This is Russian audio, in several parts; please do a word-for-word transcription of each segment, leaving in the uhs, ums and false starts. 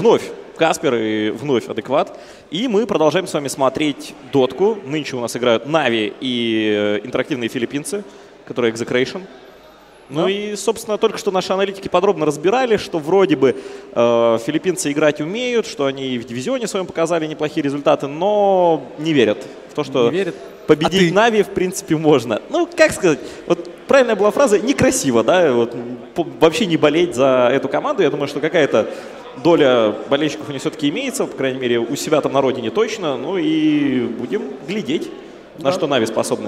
вновь Каспер и вновь Адекват. И мы продолжаем с вами смотреть дотку. Нынче у нас играют Нави и интерактивные филиппинцы, которые Execration. Ну и, собственно, только что наши аналитики подробно разбирали, что вроде бы э, филиппинцы играть умеют, что они в дивизионе своем показали неплохие результаты, но не верят в то, что победить а Нави, в принципе, можно. Ну, как сказать, вот правильная была фраза «некрасиво», да, вот, вообще не болеть за эту команду. Я думаю, что какая-то доля болельщиков у них все-таки имеется, по крайней мере, у себя там на родине точно. Ну и будем глядеть, да, на что Нави способны.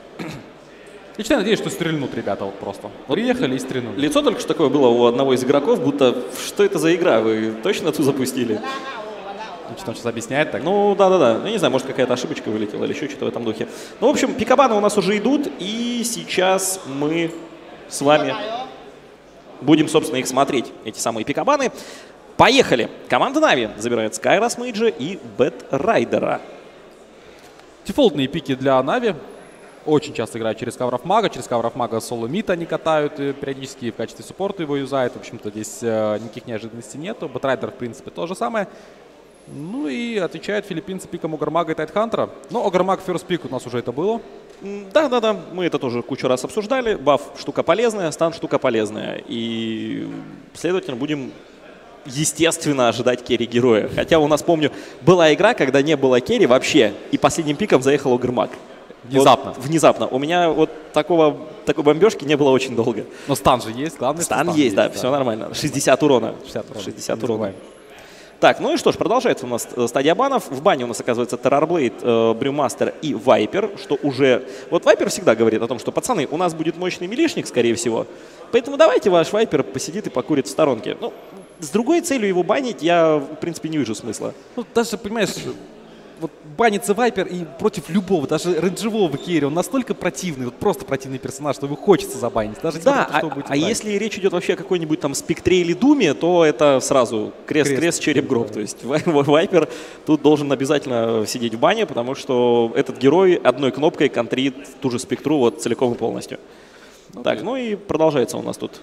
Лично надеюсь, что стрельнут ребята вот просто. Вот приехали и стрельнули. Лицо только что такое было у одного из игроков, будто что это за игра, вы точно ту запустили? Что он сейчас объясняет так? Ну да-да-да, я не знаю, может какая-то ошибочка вылетела или еще что-то в этом духе. Ну в общем, пикабаны у нас уже идут, и сейчас мы с вами будем, собственно, их смотреть, эти самые пикабаны. Поехали! Команда Нави забирает Скайрас Мейджа и Бэтрайдера. Дефолтные пики для Нави. Очень часто играют через Cover of Maga. Через Cover of Maga соло мид они катают периодически, в качестве суппорта его юзают. В общем-то, здесь э, никаких неожиданностей нету. Бэтрайдер, в принципе, то же самое. Ну и отвечают филиппинцы пиком Огрмага и Тайтхантера. Но Огрмаг first пик у нас уже это было. Да-да-да, мы это тоже кучу раз обсуждали. Баф штука полезная, стан штука полезная. И, следовательно, будем, естественно, ожидать керри героя. Хотя у нас, помню, была игра, когда не было керри вообще, и последним пиком заехал Огрмаг. Внезапно. Вот, внезапно. У меня вот такого, такой бомбежки не было очень долго. Но стан же есть, главное. Стан, стан есть, да, да, все нормально. шестьдесят урона. шестьдесят урона. шестьдесят урона. Так, ну и что ж, продолжается у нас стадия банов. В бане у нас оказывается Террорблейд, Брюмастер и Вайпер, что уже... Вот Вайпер всегда говорит о том, что, пацаны, у нас будет мощный милишник, скорее всего, поэтому давайте ваш Вайпер посидит и покурит в сторонке. Ну, с другой целью его банить я, в принципе, не вижу смысла. Ну, даже, понимаешь... Вот банится Вайпер и против любого, даже рейнджевого керри, он настолько противный, вот просто противный персонаж, что его хочется забанить. Даже да, а, а если речь идет вообще о какой-нибудь там Спектре или Думе, то это сразу крест-крест, череп-гроб. То есть Вайпер тут должен обязательно сидеть в бане, потому что этот герой одной кнопкой контрит ту же Спектру вот целиком и полностью. Okay. Так, ну и продолжается у нас тут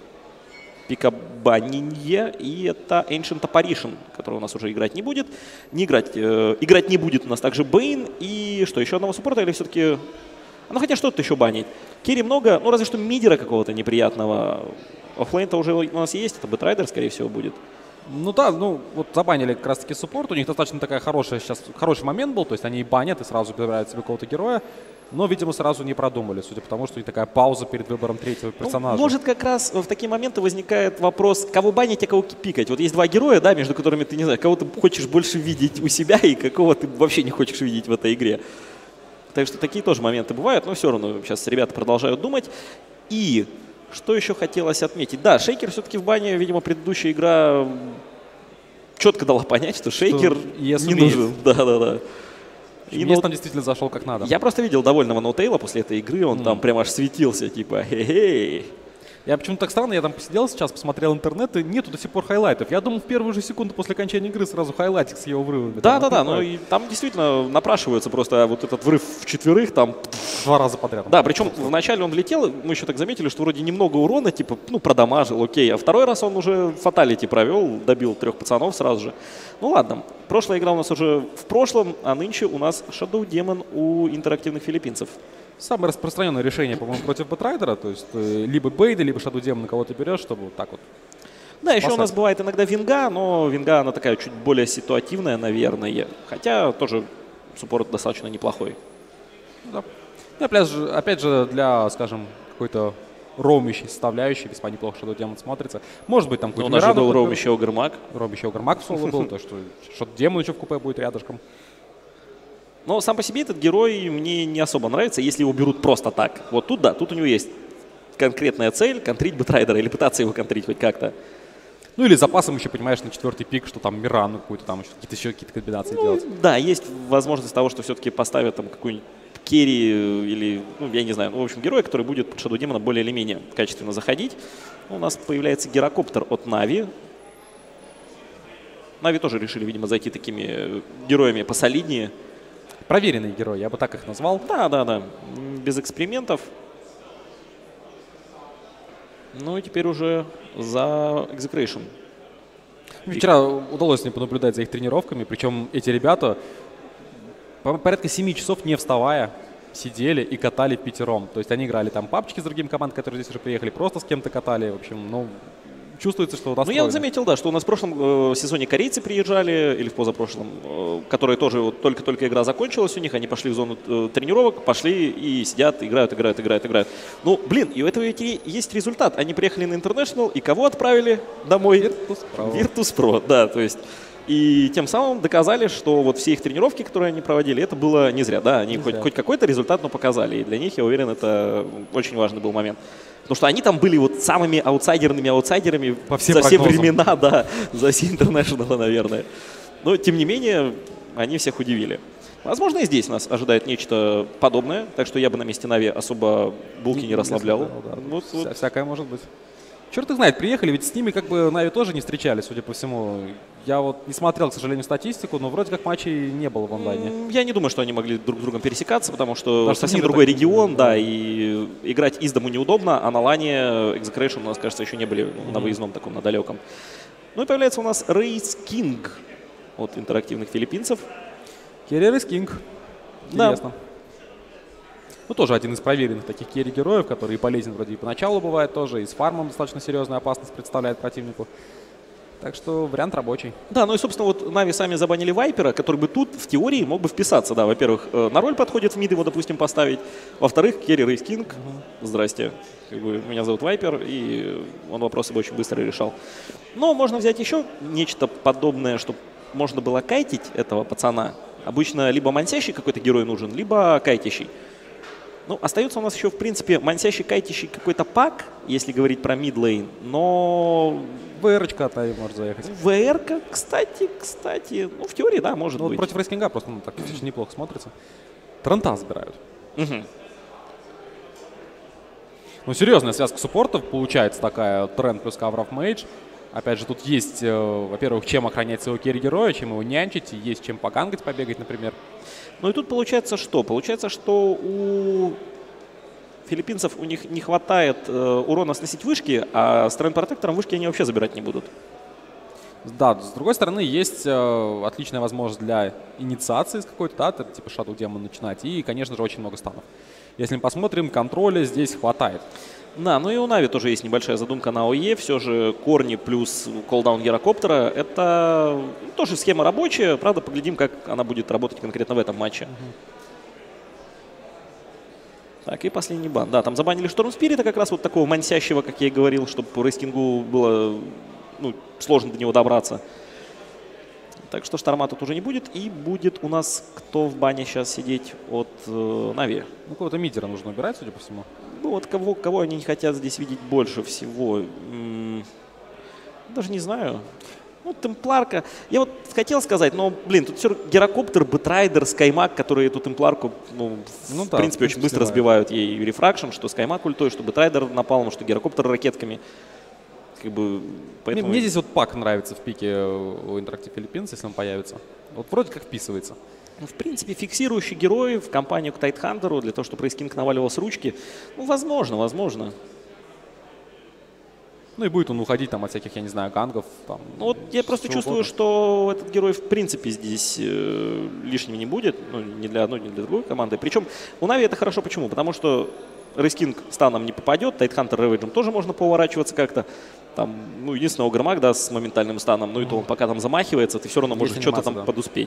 пикабанинье, и это Ancient Apparition, который у нас уже играть не будет. Не играть, э, играть не будет у нас также Бэйн, и что, еще одного суппорта или все-таки... Ну хотя что-то еще банить. Керри много, ну разве что мидера какого-то неприятного. Оффлейн-то уже у нас есть, это Бэтрайдер, скорее всего, будет. Ну да, ну вот забанили как раз-таки суппорт, у них достаточно такая хорошая сейчас, хороший момент был, то есть они и банят, и сразу выбирают себе какого-то героя. Но, видимо, сразу не продумали, судя по тому, что у них такая пауза перед выбором третьего персонажа. Ну, может, как раз в такие моменты возникает вопрос, кого банить, а кого пикать. Вот есть два героя, да, между которыми ты, не знаю, кого ты хочешь больше видеть у себя и какого ты вообще не хочешь видеть в этой игре. Так что такие тоже моменты бывают, но все равно сейчас ребята продолжают думать. И что еще хотелось отметить? Да, Шейкер все-таки в бане, видимо, предыдущая игра четко дала понять, что Шейкер что не нужен. Да-да-да. И ну, там действительно зашел как надо. Я просто видел довольного ноутейла после этой игры, он mm. там прям аж светился, типа хе-хей. Я почему-то так странно, я там посидел сейчас, посмотрел интернет, и нету до сих пор хайлайтов. Я думал, в первую же секунду после окончания игры сразу хайлайтик с его врывами. Да-да-да, но и там действительно напрашивается просто вот этот врыв в четверых там. Два раза подряд. Да, причем вначале он влетел, мы еще так заметили, что вроде немного урона, типа, ну, продамажил, окей. А второй раз он уже фаталити провел, добил трех пацанов сразу же. Ну ладно, прошлая игра у нас уже в прошлом, а нынче у нас Shadow Demon у интерактивных филиппинцев. Самое распространенное решение, по-моему, против Бэтрайдера, то есть э, либо Бейда, либо Shadow Demon, на кого ты берешь, чтобы вот так вот. Да, спасать. Еще у нас бывает иногда Винга, но Винга она такая чуть более ситуативная, наверное. Хотя тоже суппорт достаточно неплохой. Да. И опять же, опять же, для, скажем, какой-то роумящей составляющей весьма неплохо Shadow Demon смотрится. Может быть, там какой-то Мирану. У нас же был роумящий Огрмаг. Роумящий Огрмаг в соло был, то что Shadow Demon еще в купе будет рядышком. Но сам по себе этот герой мне не особо нравится, если его берут просто так. Вот тут да, тут у него есть конкретная цель — контрить Бэтрайдера или пытаться его контрить хоть как-то. Ну или запасом еще, понимаешь, на четвертый пик, что там Мирану какую-то там какие-то еще какие-то комбинации ну, делать. Да, есть возможность того, что все-таки поставят там какую-нибудь керри или, ну, я не знаю, ну, в общем, героя, который будет под Shadow Demon более или менее качественно заходить. У нас появляется гирокоптер от Нави. Нави тоже решили, видимо, зайти такими героями посолиднее. Проверенные герои, я бы так их назвал. Да, да, да. Без экспериментов. Ну и теперь уже за Execration. Вчера удалось мне понаблюдать за их тренировками, причем эти ребята порядка семи часов не вставая сидели и катали пятером. То есть они играли там папочки с другими командами, которые здесь уже приехали, просто с кем-то катали. В общем, ну, чувствуется, что Ну, я вот заметил, да, что у нас в прошлом э, сезоне корейцы приезжали, или в позапрошлом, э, которые тоже вот только-только игра закончилась у них, они пошли в зону э, тренировок, пошли и сидят, играют, играют, играют, играют. Ну, блин, и у этого ведь и есть результат. Они приехали на International, и кого отправили домой? Virtus.pro. Virtus.pro, да, то есть... И тем самым доказали, что вот все их тренировки, которые они проводили, это было не зря. Да, они не хоть, зря. хоть какой-то результат, но показали. И для них, я уверен, это очень важный был момент. Потому что они там были вот самыми аутсайдерными аутсайдерами По всем за все прогнозам. времена, да, за все интернешнл, наверное. Но, тем не менее, они всех удивили. Возможно, и здесь нас ожидает нечто подобное, так что я бы на месте Нави особо булки не расслаблял. Да, да. Вот, вот. Вся- Всякое может быть. Черт их знает, приехали, ведь с ними как бы Нави тоже не встречались, судя по всему. Я вот не смотрел, к сожалению, статистику, но вроде как матчей не было в онлайне. М, Я не думаю, что они могли друг с другом пересекаться, потому что Потому что совсем мира другой так- регион, да. да, и играть из дому неудобно, а на лане Execration у нас, кажется, еще не были на выездном таком, на далеком. Ну и появляется у нас Рейс Кинг от интерактивных филиппинцев. Керри из Кинг. Да. Интересно. Ну, тоже один из проверенных таких керри-героев, который и полезен вроде и поначалу бывает тоже, и с фармом достаточно серьезную опасность представляет противнику. Так что вариант рабочий. Да, ну и, собственно, вот Нави сами забанили Вайпера, который бы тут, в теории, мог бы вписаться. Да, во-первых, э, на роль подходит в мид его, допустим, поставить. Во-вторых, Керри Рейс Кинг. Здрасте. Как бы, меня зовут Вайпер, и он вопросы бы очень быстро решал. Но можно взять еще нечто подобное, чтобы можно было кайтить этого пацана. Обычно либо мансящий какой-то герой нужен, либо кайтящий. Ну, остается у нас еще, в принципе, мансящий, кайтящий какой-то пак, если говорить про мидлейн, но ВР-очка от Нави может заехать. ВР-ка, кстати, кстати, ну, в теории, да, может Ну, вот быть. против Рейскинга просто ну, так достаточно неплохо смотрится. Трента забирают. Мгм. Ну, серьезная связка суппортов получается такая. Тренд плюс Cover of Mage. Опять же, тут есть, э, во-первых, чем охранять своего керри-героя, чем его нянчить, и есть чем погангать, побегать, например. Ну и тут получается что? Получается, что у филиппинцев у них не хватает э, урона сносить вышки, а с Тренд-протектором вышки они вообще забирать не будут. Да, с другой стороны, есть э, отличная возможность для инициации с какой-то, да, это типа Shadow Demon начинать, и, конечно же, очень много станов. Если мы посмотрим, контроля здесь хватает. Да, ну и у Нави тоже есть небольшая задумка на ОЕ. Все же корни плюс колдаун Герокоптера – это тоже схема рабочая. Правда, поглядим, как она будет работать конкретно в этом матче. Так, и последний бан. Да, там забанили Шторм Спирита, как раз вот такого мансящего, как я и говорил, чтобы по Рейскингу было ну, сложно до него добраться. Так что Шторма тут уже не будет. И будет у нас кто в бане сейчас сидеть от э, Нави. Ну, какого-то мидера нужно убирать, судя по всему. Ну вот кого, кого они не хотят здесь видеть больше всего? М, Даже не знаю. Ну, Темпларка. Я вот хотел сказать, но, блин, тут все Герокоптер, Бэтрайдер, Скаймак, которые эту Темпларку, ну, Ну в да, принципе, в очень принципе, быстро снимают. сбивают ей рефракшн, что Скаймак ультой, что Бэтрайдер напалом, что Герокоптер ракетками. Как бы, Мне, поэтому... мне здесь вот пак нравится в пике у Interactive Philippines, если он появится. Вот вроде как вписывается. Ну, в принципе, фиксирующий герой в компанию к Тайтхантеру для того, чтобы Рейскинг наваливал с ручки, ну, возможно, возможно. Ну и будет он уходить там от всяких, я не знаю, гангов. Там, Ну вот я просто чего чувствую, угодно. что этот герой в принципе здесь э, лишним не будет, ну ни для одной, ни для другой команды. Причем у Нави это хорошо почему? Потому что Рейскинг станом не попадет, Тайтхантер Рэвиджем тоже можно поворачиваться как-то. Там, ну, единственное, Огрмак, да, с моментальным станом, ну и то он пока там замахивается, ты все равно можешь Есть что-то анимация, там да. подуспеть.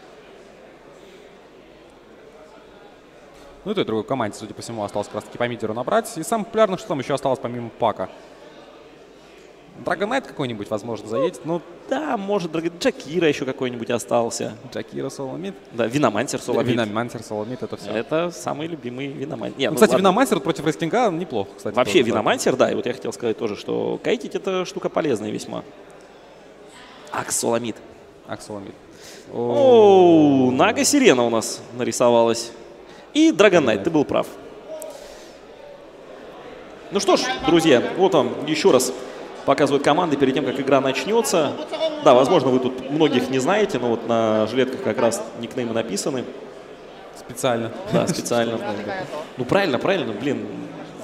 Ну и той другой команде, судя по всему, осталось как раз таки по мидеру набрать. И самое популярное, что там еще осталось помимо пака. Драгонайт какой-нибудь, возможно, заедет. Ну, Да, может, Драг- Джакира еще какой-нибудь остался. Джакира, Соломит. Да, Виномансер, Соломит. Виномансер, Соломит, это все. Это самый любимый Виномансер. Не, Ну, ну кстати, ладно. Виномансер против Рейскинга неплохо, кстати. Вообще тоже, да. Виномансер, да, и вот я хотел сказать тоже, что кайтить это штука полезная весьма. Акс Соламид. Ак, Соломит. Оу, Нага Сирена у нас нарисовалась. И Драгонайт, ты был прав. Ну что ж, друзья, вот вам еще раз показывают команды перед тем, как игра начнется. Да, возможно, вы тут многих не знаете, но вот на жилетках как раз никнеймы написаны. Специально. Да, специально. Ну правильно, правильно, блин.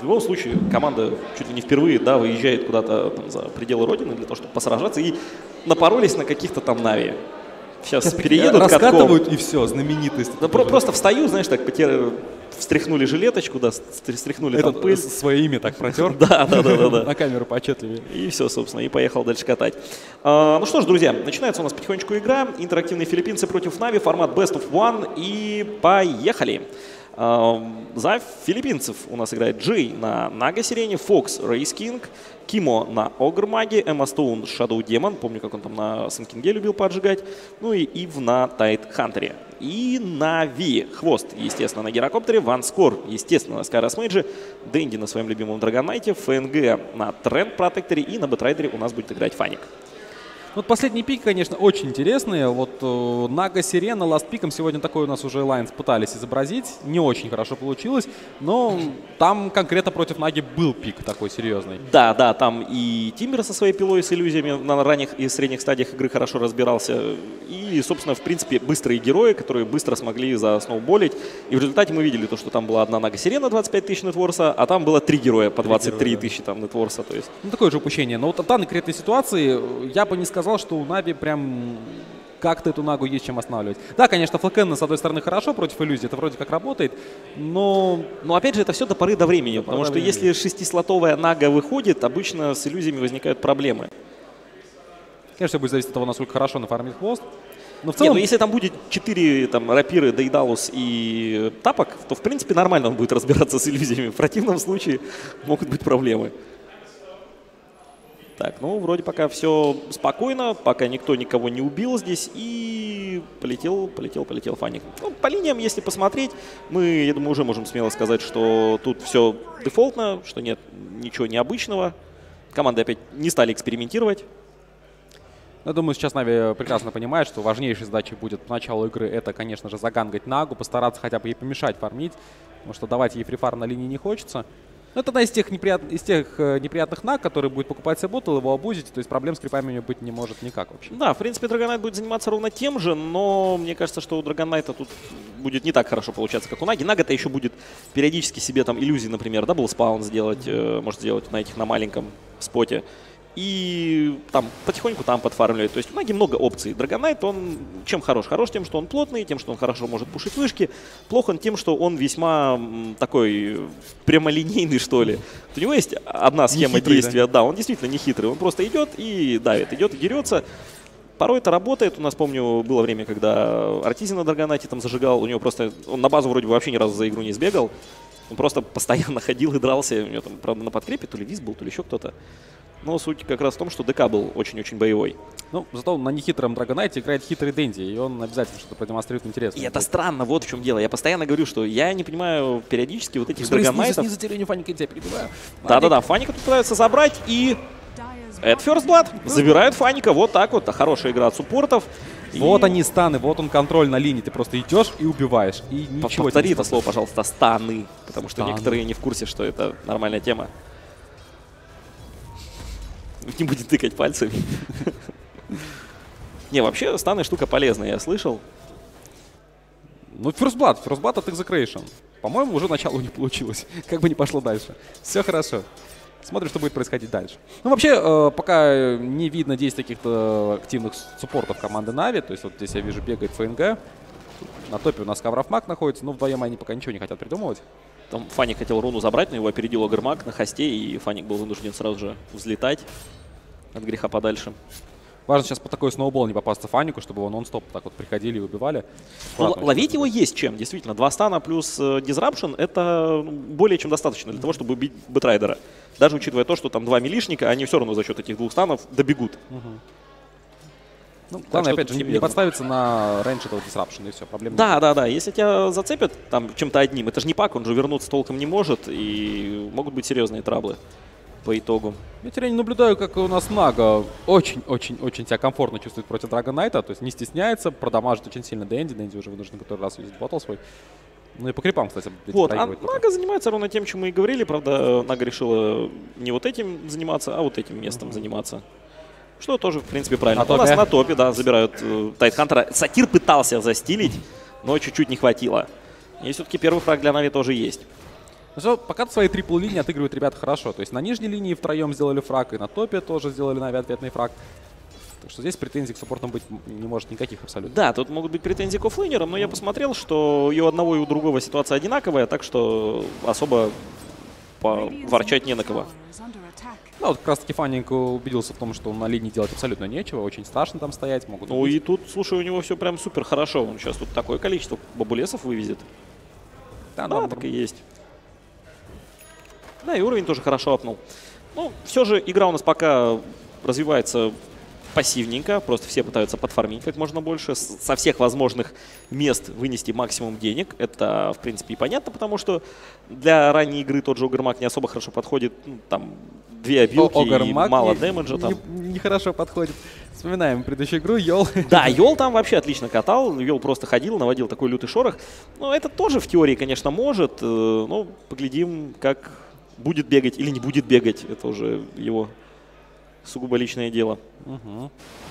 В любом случае, команда чуть ли не впервые, да, выезжает куда-то там за пределы родины для того, чтобы посражаться, и напоролись на каких-то там Нави. Сейчас, Сейчас переедут раскатывают катком. И все, знаменитость. Да, про просто встаю, знаешь, так потер... встряхнули жилеточку, да, стряхнули там пыль. Свое имя так протер. Да, да, да, да. На камеру поотчетливее. И все, собственно, и поехал дальше катать. Ну что ж, друзья, начинается у нас потихонечку игра. Интерактивные филиппинцы против Нави, формат Best of One. И поехали. За филиппинцев у нас играет Джей на Нага Сирене, Фокс Рейс Кинг, Кимо на Огр Маге, Эмма Стоун Shadow Demon, помню, как он там на Сэн Кинге любил поджигать, ну и Ив на Тайт Хантере. И Нави, Хвост, естественно, на Герокоптере, Ван Скор, естественно, на Скайрас Мейджи, Дэнди на своем любимом Драгонайте, ФНГ на Тренд Протекторе и на Бэтрайдере у нас будет играть Фаник. Вот последние пики, конечно, очень интересные. Вот э, Нага Сирена, Ласт Пиком сегодня такой у нас уже Alliance пытались изобразить. Не очень хорошо получилось, но там конкретно против Наги был пик такой серьезный. Да, да, там и Тимбер со своей пилой с иллюзиями на ранних и средних стадиях игры хорошо разбирался. И, собственно, в принципе, быстрые герои, которые быстро смогли засноуболить. И в результате мы видели то, что там была одна Нага Сирена двадцать пять тысяч нетворса, а там было три героя по двадцать три тысячи там нетворса. То есть. Ну, такое же упущение. Но вот в данной конкретной ситуации я бы не сказал, что у Нави прям как-то эту Нагу есть чем останавливать. Да, конечно, Флэкенна, с одной стороны, хорошо против иллюзий, это вроде как работает, но... Но опять же, это все до поры до времени, до потому что времени. Если шестислотовая Нага выходит, обычно с иллюзиями возникают проблемы. Конечно, будет зависеть от того, насколько хорошо нафармит Хвост. Но в целом... Не, ну если там будет четыре там, рапиры, Дейдалус и Тапок, то в принципе нормально он будет разбираться с иллюзиями. В противном случае могут быть проблемы. Так, ну, вроде пока все спокойно, пока никто никого не убил здесь, и полетел, полетел, полетел Фаник. Ну, по линиям, если посмотреть, мы, я думаю, уже можем смело сказать, что тут все дефолтно, что нет ничего необычного. Команды опять не стали экспериментировать. Я думаю, сейчас Нави прекрасно понимает, что важнейшей задачей будет по началу игры это, конечно же, загангать Нагу, постараться хотя бы ей помешать фармить, потому что давать ей фрифар на линии не хочется. Это одна из тех, неприят... из тех э, неприятных Наг, который будет покупать себе ботл, его абузить, то есть проблем с крипами у него быть не может никак вообще. Да, в принципе, Драгонайт будет заниматься ровно тем же, но мне кажется, что у Драгонайта тут будет не так хорошо получаться, как у Наги. Нага-то еще будет периодически себе там иллюзии, например, дабл спаун сделать, э, может сделать на этих, на маленьком споте. И там потихоньку там подфармливает. То есть у Наги много опций. Драгонайт, он чем хорош? Хорош тем, что он плотный, тем, что он хорошо может пушить вышки. Плох он тем, что он весьма такой прямолинейный, что ли. У него есть одна схема хитрый, действия. Да? да, он действительно не хитрый. Он просто идет и давит, идет и дерется. Порой это работает. У нас, помню, было время, когда Артизи на Драгонайте там зажигал. У него просто, он на базу вроде бы вообще ни разу за игру не сбегал. Он просто постоянно ходил и дрался. У него там, правда, на подкрепе то ли Виз был, то ли еще кто-то. Но суть как раз в том, что ДК был очень-очень боевой. Ну, зато на нехитром Драгонайте играет хитрый Дэнди, и он обязательно что-то продемонстрирует интересное. И это странно, вот в чем дело. Я постоянно говорю, что я не понимаю периодически вот этих Драгонайтов. Снизу, снизу терению Фаника, я тебя перебиваю. Да-да-да, Фаника тут пытается забрать, и это First Blood. Забирают Фаника, вот так вот. Хорошая игра от суппортов. Вот и... они станы, вот он контроль на линии. Ты просто идешь и убиваешь. И ничего. Повтори это слово, пожалуйста, станы. Потому что станы. Некоторые не в курсе, что это нормальная тема. Не будет тыкать пальцами. Не, вообще станы штука полезная, я слышал. Ну, First Blood, First Blood от Execration. По-моему, уже начало не получилось. Как бы не пошло дальше. Все хорошо. Смотрим, что будет происходить дальше. Ну, вообще, э, пока не видно действий каких-то активных суппортов команды Нави. То есть вот здесь я вижу, бегает ФНГ. На топе у нас Каврафмаг находится. Но вдвоем они пока ничего не хотят придумывать. Там Фаник хотел руну забрать, но его опередил Огрмаг на хосте, и Фаник был вынужден сразу же взлетать от греха подальше. Важно сейчас по такой сноубол не попасться Фанику, чтобы его нон-стоп так вот приходили и убивали. Ну, ловить его есть чем, действительно. Два стана плюс э, Disruption — это более чем достаточно для того, чтобы убить Бэтрайдера. Даже учитывая то, что там два милишника, они все равно за счет этих двух станов добегут. Угу. Ну, главное, опять же, не, не подставиться на рейндж этого Disruption, и все, проблем Да, нет. да, да. Если тебя зацепят там чем-то одним, это же не пак, он же вернуться толком не может, и могут быть серьезные траблы по итогу. Я теперь наблюдаю, как у нас Нага очень-очень-очень себя комфортно чувствует против Драгонайта, то есть не стесняется, продамажит очень сильно Дэнди, Дэнди уже вынужден который раз юзать ботл свой. Ну и по крипам, кстати, вот, а Нага занимается ровно тем, чем мы и говорили, правда, Нага решила не вот этим заниматься, а вот этим местом uh-huh. заниматься. Что тоже, в принципе, правильно. На У нас на топе, да, забирают э, Тайтхантера. Сатир пытался застилить, но чуть-чуть не хватило. И все-таки первый фраг для Нави тоже есть. Что, пока свои трипл линии отыгрывают ребята хорошо. То есть на нижней линии втроем сделали фраг, и на топе тоже сделали Нави ответный фраг. Так что здесь претензий к саппортам быть не может никаких абсолютно. Да, тут могут быть претензии к оффлейнерам, но я посмотрел, что и у одного, и у другого ситуация одинаковая, так что особо ворчать не на кого. Да, вот как раз таки Фаннинг убедился в том, что на линии делать абсолютно нечего, очень страшно там стоять, могут Ну убить. и тут, слушай, у него все прям супер хорошо. Он сейчас тут такое количество бабулесов вывезет. Да, Да, да, так и есть. Да, и уровень тоже хорошо апнул. Ну, все же игра у нас пока развивается пассивненько. Просто все пытаются подфармить как можно больше. Со всех возможных мест вынести максимум денег. Это, в принципе, и понятно, потому что для ранней игры тот же Огрмак не особо хорошо подходит. Ну, там две обилки и мало дэмэджа. Там. Нехорошо не подходит. Вспоминаем предыдущую игру, Йол. Да, Йол там вообще отлично катал. Йол просто ходил, наводил такой лютый шорох. Но это тоже в теории, конечно, может. Ну, поглядим, как будет бегать или не будет бегать. Это уже его сугубо личное дело. Угу.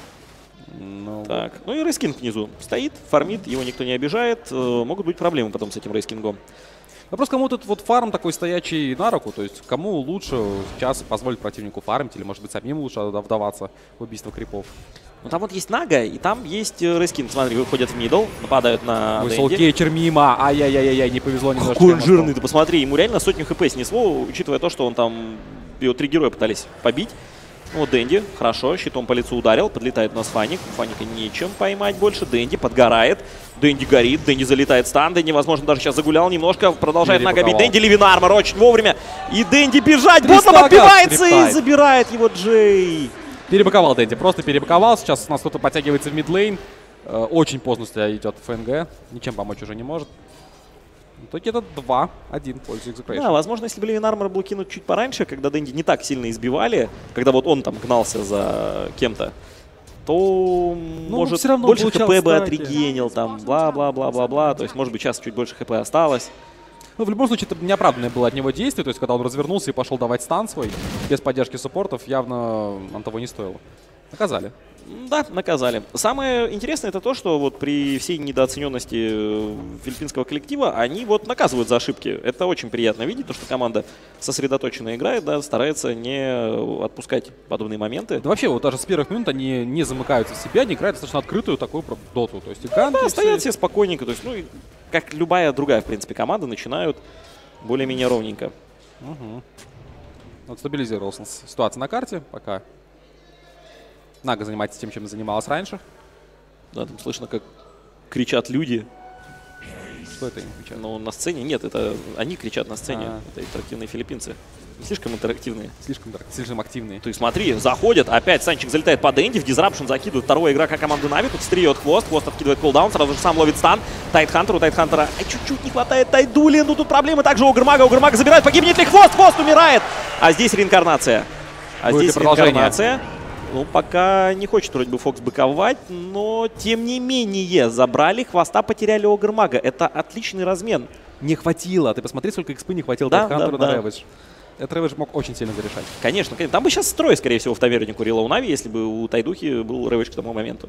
Ну, так, ну и Рейскинг внизу стоит, фармит, его никто не обижает. Могут быть проблемы потом с этим Рейскингом. Вопрос, кому этот вот фарм такой стоячий на руку, то есть кому лучше сейчас позволить противнику фармить, или может быть самим лучше вдаваться в убийство крипов? Ну там вот есть Нага, и там есть Рейскинг. Смотри, выходят в мидл, нападают на Дэнди. Солкейчер мимо, ай-яй-яй-яй, не повезло немножко. Какой он жирный, ты посмотри, ему реально сотню хп снесло, учитывая то, что он там, его три героя пытались побить. Вот Дэнди, хорошо, щитом по лицу ударил, подлетает у нас Фанник. Фанника нечем поймать больше, Дэнди подгорает. Дэнди горит, Дэнди залетает в стан, Дэнди, возможно, даже сейчас загулял немножко, продолжает Нага бить. Дэнди, Ливин Армор очень вовремя. И Дэнди бежать, ботлом отбивается и забирает его Джей. Перебаковал Дэнди, просто перебаковал. Сейчас у нас кто-то подтягивается в мидлейн. Э, очень поздно идет ФНГ, ничем помочь уже не может. В итоге это два один в пользу Execration. Да, возможно, если бы Ливин Армор был кинут чуть пораньше, когда Дэнди не так сильно избивали, когда вот он там гнался за кем-то, то, ну, может, все равно больше хп бы отрегенил, там, бла-бла-бла-бла-бла. То есть, может быть, сейчас чуть больше хп осталось. Ну, в любом случае, это неоправданное было от него действие. То есть, когда он развернулся и пошел давать стан свой, без поддержки саппортов, явно он того не стоило. Наказали. Да, наказали. Самое интересное это то, что вот при всей недооцененности филиппинского коллектива они вот наказывают за ошибки. Это очень приятно видеть, то, что команда сосредоточенно играет, да, старается не отпускать подобные моменты. Да вообще, вот даже с первых минут они не замыкаются в себя, они играют достаточно открытую такую доту. То есть, и ганки, да, стоят все спокойненько. То есть, ну, как любая другая, в принципе, команда, начинают более-менее ровненько. Угу. Вот стабилизировалась ситуация на карте пока. Нага занимается тем, чем занималась раньше. Да, там слышно, как кричат люди. Что это они кричат? Ну, на сцене нет, это они кричат на сцене. А-а-а. Это интерактивные филиппинцы. Не слишком интерактивные. Слишком, слишком активные. Ты смотри, заходят, опять Санчик залетает по Дэнди, в дизрапшн закидывает второго игрока команды Нави, тут стриет хвост, хвост откидывает кулдаун, сразу же сам ловит стан. Тайтхантер, у Тайтхантера ай, чуть-чуть не хватает Тайдули, ну тут проблемы также у Огрмага, Огрмага забирает, погибнет ли хвост, хвост умирает! А здесь реинкарнация. А Будет здесь реинкарнация. Ну, пока не хочет вроде бы Фокс быковать, но тем не менее забрали, хвоста потеряли у Огрмага. Это отличный размен. Не хватило. Ты посмотри, сколько экспы не хватило да, Тайтхантеру да, на да. Рэвидж. Этот Рэвидж мог очень сильно зарешать. Конечно, конечно. Там бы сейчас строй, скорее всего, в таверне курила у Нави, если бы у Тайдухи был Рэвидж к тому моменту.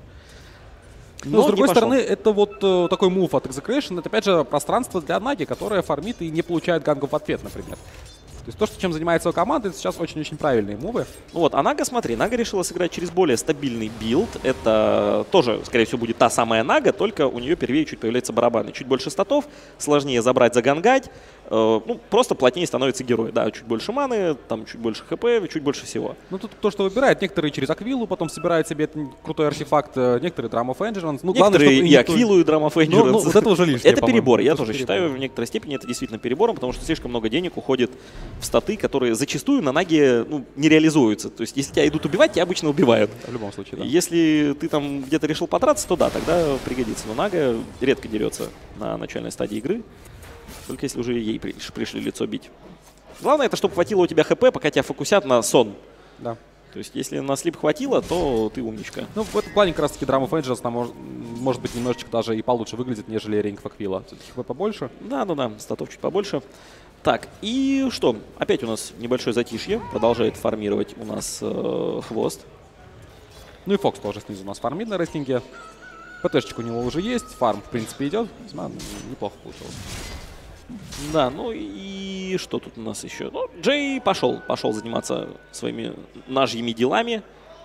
Но, Но с другой стороны, это вот э, такой мув от Execration, это опять же пространство для Наги, которое фармит и не получает гангов в ответ, например. То есть то, что, чем занимается его команда, это сейчас очень-очень правильные мувы. Ну вот, а Нага, смотри, Нага решила сыграть через более стабильный билд. Это тоже, скорее всего, будет та самая Нага, только у нее первее чуть появляются барабаны. Чуть больше статов, сложнее забрать, загангать. Э, ну, просто плотнее становится герой. Да, чуть больше маны, там чуть больше хп, чуть больше всего. Ну, тут то, что выбирает. Некоторые через Аквилу потом собирают себе этот крутой артефакт, некоторые Drum of Endurance. Ну, некоторые главное, и Аквилу, и Drum of Endurance. Ну, ну, вот это уже лишнее, это перебор, я тоже перебор. Считаю, в некоторой степени это действительно перебором, потому что слишком много денег уходит в статы, которые зачастую на Наге ну, не реализуются. То есть, если тебя идут убивать, тебя обычно убивают. В любом случае, да. Если ты там где-то решил потратиться, то да, тогда пригодится. Но Нага редко дерется на начальной стадии игры, только если уже ей пришли лицо бить. Главное, это чтобы хватило у тебя хп, пока тебя фокусят на сон. Да. То есть, если на слип хватило, то ты умничка. Ну, в этом плане как раз-таки Drum of Endurance нам может, может быть немножечко даже и получше выглядит, нежели Ring of Aquila. Все-таки хп побольше. Да, да, да, статов чуть побольше. Так, и что? Опять у нас небольшое затишье. Продолжает формировать у нас э, хвост. Ну и Фокс тоже снизу у нас фармит на рейстинге. ПТшечка у него уже есть. Фарм, в принципе, идет. Неплохо получилось. Да, ну и что тут у нас еще? Ну, Джей пошел, пошел заниматься своими нажьими делами.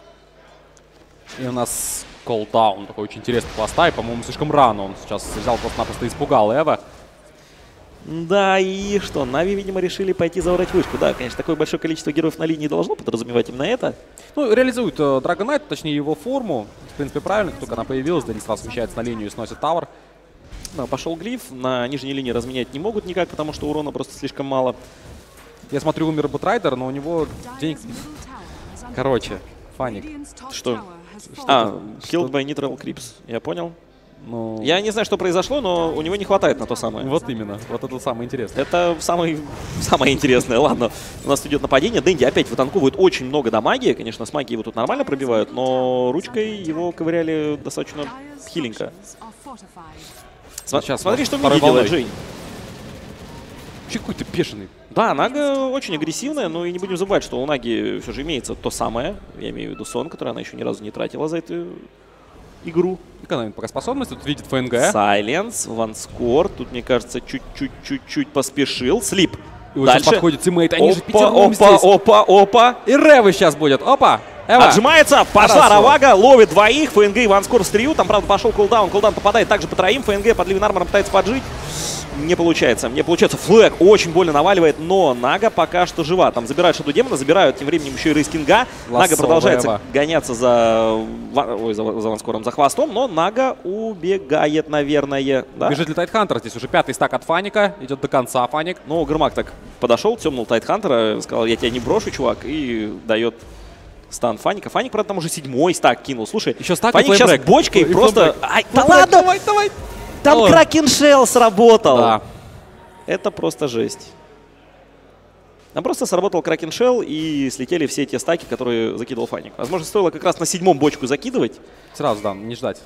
И у нас колдаун, такой очень интересный пласта, и, по-моему, слишком рано он сейчас взял, просто-напросто испугал Эва. Да, и что, Нави, видимо, решили пойти заорать вышку. Да, конечно, такое большое количество героев на линии должно подразумевать именно это. Ну, реализуют э, Dragon Knight, точнее его форму. В принципе, правильно, как только она появилась, Денис сразу смещается на линию и сносит тавер. Да, пошел глиф, на нижней линии разменять не могут никак, потому что урона просто слишком мало. Я смотрю, умер Бэтрайдер, но у него денег... Короче, Фаник. Что? А, killed by Nitral Creeps, я понял. Ну... Я не знаю, что произошло, но у него не хватает на то самое. Вот именно, вот это самое интересное. Это самый, самое интересное. Ладно, у нас идет нападение. Дэнди опять вытанковывает очень много дамаги. Конечно, с магией его тут нормально пробивают, но ручкой его ковыряли достаточно хиленько. Сма Сейчас смотри, что второй мне делает волной. Джей. Вообще какой-то бешеный. Да, Нага очень агрессивная, но и не будем забывать, что у Наги все же имеется то самое. Я имею в виду сон, который она еще ни разу не тратила за эту игру. Экономит пока способность, тут видит ФНГ. Сайленс, ванскор. Тут, мне кажется, чуть-чуть-чуть поспешил. Слип. И вот Дальше. сейчас подходит тиммейт, они же Опа, пятером опа, здесь. опа, опа. И Ревы сейчас будет. Опа! Эва. Отжимается, пошла Хорошо. Равага, ловит двоих, ФНГ и ванскор в стрию. Там, правда, пошел кулдаун. Кулдаун попадает также по троим. ФНГ под Ливен Армором пытается поджить. Не получается, не получается. Флэг очень больно наваливает, но Нага пока что жива. Там забирают Шаду Демона, забирают тем временем еще и Рейс Кинга. Нага продолжает гоняться за, ой, за, за ванскором, за хвостом, но Нага убегает, наверное. Да? Бежит ли Тайтхантер, здесь уже пятый стак от Фаника, идет до конца Фаник. Ну, Гермак так подошел, темнул Тайтхантера, сказал, я тебя не брошу, чувак, и дает стан Фаника. Фаник, правда, там уже седьмой стак кинул. Слушай, еще стак Фаник сейчас бочкой и просто... Ай, да флэмбрэк. ладно! Давай, давай! Там Ой. Кракеншелл сработал. Да. Это просто жесть. Там просто сработал Кракеншелл и слетели все те стаки, которые закидывал Фаник. Возможно, стоило как раз на седьмом бочку закидывать. Сразу, да, не ждать.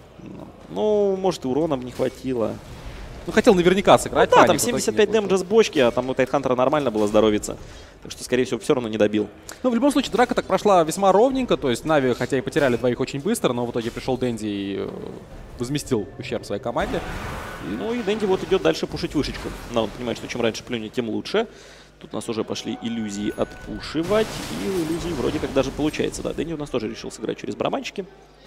Ну, может, и урона бы не хватило. Ну, хотел наверняка сыграть. Ну, да, Фаник, там в итоге семьдесят не пять получилось. дэмэджа с бочки, а там у Тайтхантера нормально было здоровиться. Так что, скорее всего, все равно не добил. Ну, в любом случае, драка так прошла весьма ровненько. То есть Нави, хотя и потеряли двоих очень быстро, но в итоге пришел Дэнди и э, возместил ущерб своей команде. Ну и Дэнди вот идет дальше пушить вышечку. Но он понимает, что чем раньше плюнет, тем лучше. Тут у нас уже пошли иллюзии отпушивать. И у иллюзий вроде как даже получается. Да, Дэнди у нас тоже решил сыграть через барабанчики.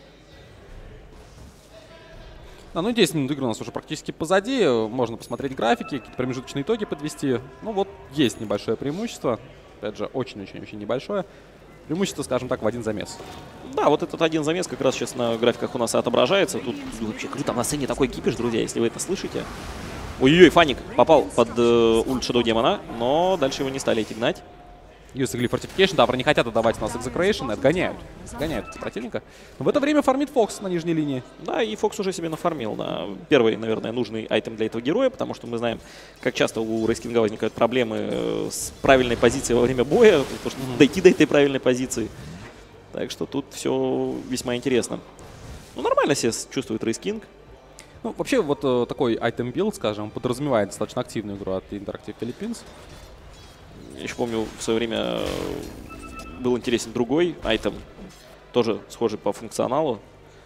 Да, ну десять минут игры у нас уже практически позади. Можно посмотреть графики, какие-то промежуточные итоги подвести. Ну вот есть небольшое преимущество. Опять же, очень-очень-очень небольшое. Преимущество, скажем так, в один замес. Да, вот этот один замес как раз сейчас на графиках у нас и отображается. Тут вообще круто, на сцене такой кипиш, друзья, если вы это слышите. Ой-ой-ой, Фаник попал под э, ульт Shadow демона, но дальше его не стали идти гнать. Use Glyph Fortification, да, не хотят отдавать у нас Execration, отгоняют. Отгоняют противника. Но в это время фармит Фокс на нижней линии. Да, и Фокс уже себе нафармил. Да. Первый, наверное, нужный айтем для этого героя, потому что мы знаем, как часто у Рейскинга возникают проблемы с правильной позицией во время боя, потому что mm-hmm. дойти до этой правильной позиции. Так что тут все весьма интересно. Ну, нормально себя чувствует Рейскинг. Ну, вообще, вот э, такой айтем билд, скажем, подразумевает достаточно активную игру от Interactive Philippines. Я еще помню, в свое время был интересен другой айтем, тоже схожий по функционалу.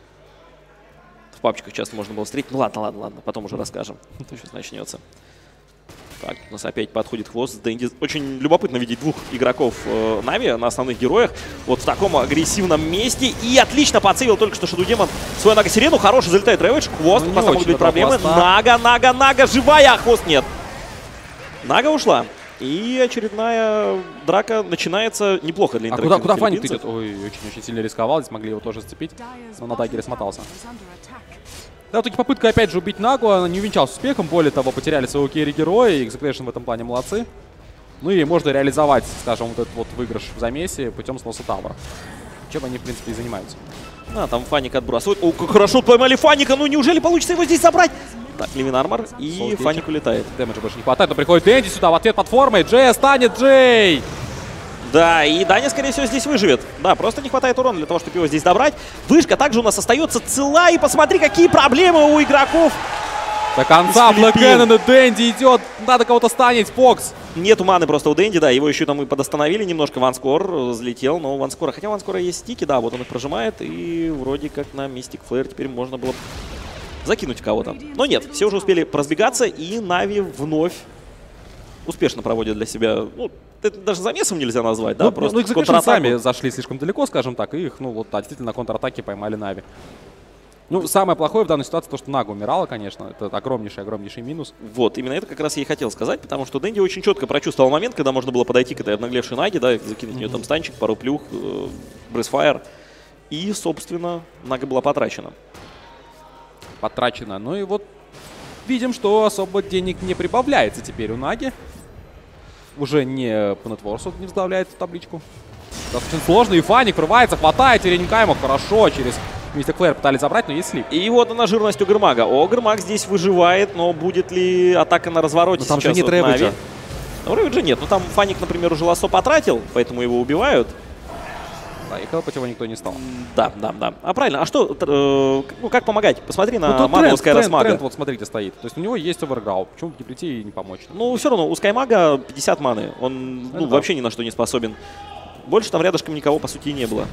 В папочках часто можно было встретить. Ну ладно, ладно, ладно, потом уже расскажем. Это сейчас начнется. Так, у нас опять подходит хвост. Дэнди. Очень любопытно видеть двух игроков э, Нави на основных героях. Вот в таком агрессивном месте. И отлично подсейвил только что Shadow Демон свою Нага-сирену. Хороший залетает Рэвидж. Хвост. Ну, у нас там могут быть проблемы. хвоста. Нага, Нага, Нага живая, а хвост нет. Нага ушла. И очередная драка начинается неплохо для А интерактивных куда, куда Фаник филиппинцев. идет? Ой, очень-очень сильно рисковал. Здесь могли его тоже зацепить. Но на даггере смотался. Да, в итоге попытка опять же убить Нагу. Она не увенчалась успехом. Более того, потеряли своего керри-героя. И Execration в этом плане молодцы. Ну и можно реализовать, скажем, вот этот вот выигрыш в замесе путем сноса тавра. Чем они, в принципе, и занимаются. А, там Фаник отбрасывает. О, как хорошо поймали Фаника. Ну неужели получится его здесь забрать? Так, Ливен Армор. И Soul Фаник Catcher. улетает. Дэмэджа больше не хватает, но приходит Дэнди сюда в ответ под формой. Джей останет, Джей! Да, и Даня, скорее всего, здесь выживет. Да, просто не хватает урона для того, чтобы его здесь добрать. Вышка также у нас остается цела. И посмотри, какие проблемы у игроков. До конца Блэк Филиппин. Кэннон и Дэнди идет. Надо кого-то станет, Фокс. Нету маны просто у Дэнди, да, его еще там и подостановили немножко. Ванскор взлетел, но у Ванскора, хотя у Ванскора есть стики, да, вот он их прожимает. И вроде как на Мистик Флэр теперь можно было закинуть кого-то. Но нет, все уже успели разбегаться, и Нави вновь успешно проводят для себя, ну, это даже замесом нельзя назвать, да, ну, просто ну, Execution сами зашли слишком далеко, скажем так, и их, ну, вот, да, действительно на контратаке поймали Нави. Ну, самое плохое в данной ситуации то, что Нага умирала, конечно, это огромнейший-огромнейший минус. Вот, именно это как раз я и хотел сказать, потому что Дэнди очень четко прочувствовал момент, когда можно было подойти к этой обнаглевшей Наге, да, закинуть mm-hmm. в нее там станчик, пару плюх, э, брейсфайр, и, собственно, Нага была потрачена. Потрачена, ну и вот видим, что особо денег не прибавляется теперь у Наги. Уже не по нетворсу не вставляет в табличку. Достаточно сложно, и Фаник врывается, хватает Теренькайма хорошо через Мистик Флэр пытались забрать, но есть слип. И вот она жирность Огрмага. Огрмаг здесь выживает, но будет ли атака на развороте но там сейчас? Же нет вот Рэвиджа. Ну, Рэвиджа нет. Ну там Фаник, например, уже лассо потратил, поэтому его убивают. Да, и хелпать его никто не стал. Да, да, да. А правильно, а что, э, ну как помогать? Посмотри на ну, ману у Скайросмага. Тренд, вот смотрите, стоит. То есть у него есть оверграу. Почему не прийти и не помочь? Ну, все равно, у Скаймага пятьдесят маны. Он ну, да. вообще ни на что не способен. Больше там рядышком никого, по сути, и не было.